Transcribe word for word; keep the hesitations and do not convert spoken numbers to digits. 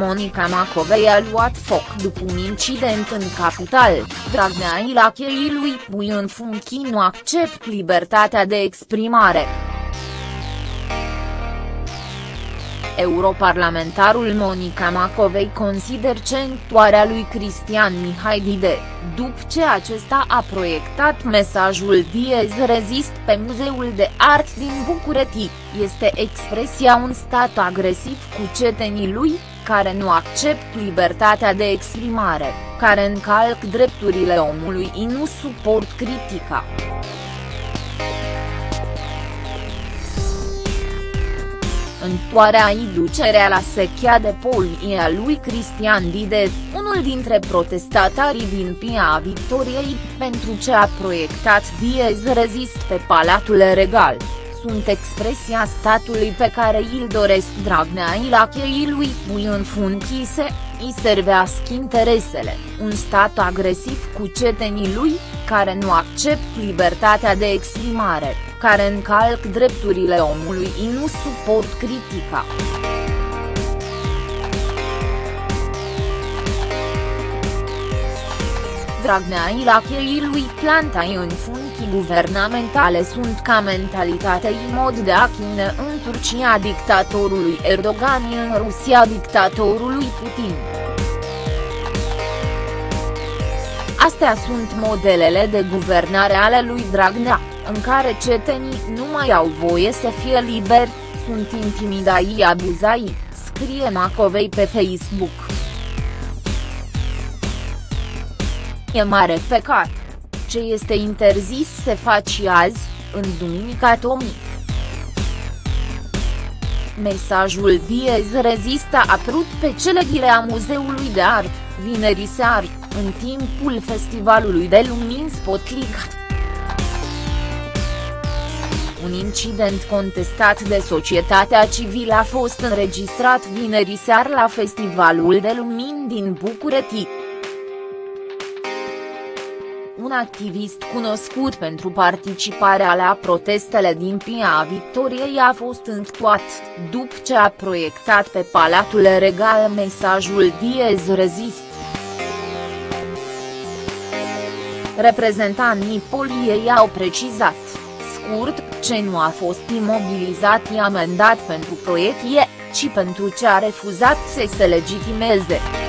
Monica Macovei a luat foc după un incident în capital. Dragnea Ilachei lui pui în funcții nu accept libertatea de exprimare. Europarlamentarul Monica Macovei consider centoarea lui Cristian Mihai Dide, după ce acesta a proiectat mesajul Diez rezist pe Muzeul de Art din București, este expresia un stat agresiv cu cetenii lui, care nu accept libertatea de exprimare, care încalc drepturile omului și nu suport critica. Întoarea și ducerea la sechea de poli a lui Cristian Dide, unul dintre protestatarii din Piața Victoriei, pentru ce a proiectat Diez rezist pe Palatul Regal, sunt expresia statului pe care îl doresc Dragnea Ilachei lui pui în funcții să îi servească interesele, un stat agresiv cu cetenii lui, care nu accept libertatea de exprimare, care încalc drepturile omului și nu suport critica. Dragnea Ilachei lui plantai în funcții guvernamentale sunt ca mentalitate și mod de a chine în Turcia dictatorului Erdogan și în Rusia dictatorului Putin. Astea sunt modelele de guvernare ale lui Dragnea, în care cetenii nu mai au voie să fie liberi, sunt intimidați și abuzați, scrie Macovei pe Facebook. E mare păcat. Ce este interzis se face azi, în Duminica Tomii. Mesajul Diez rezist a apărut pe clădirea a Muzeului de Art, vineri seară, în timpul festivalului de lumini Spotlight. Un incident contestat de societatea civilă a fost înregistrat vineri seară la Festivalul de Lumini din București. Un activist cunoscut pentru participarea la protestele din Piața Victoriei a fost întoat, după ce a proiectat pe Palatul Regal mesajul Diez rezist. Reprezentanții poliției au precizat, scurt, ce nu a fost imobilizat și amendat pentru proiect, ci pentru ce a refuzat să se legitimeze.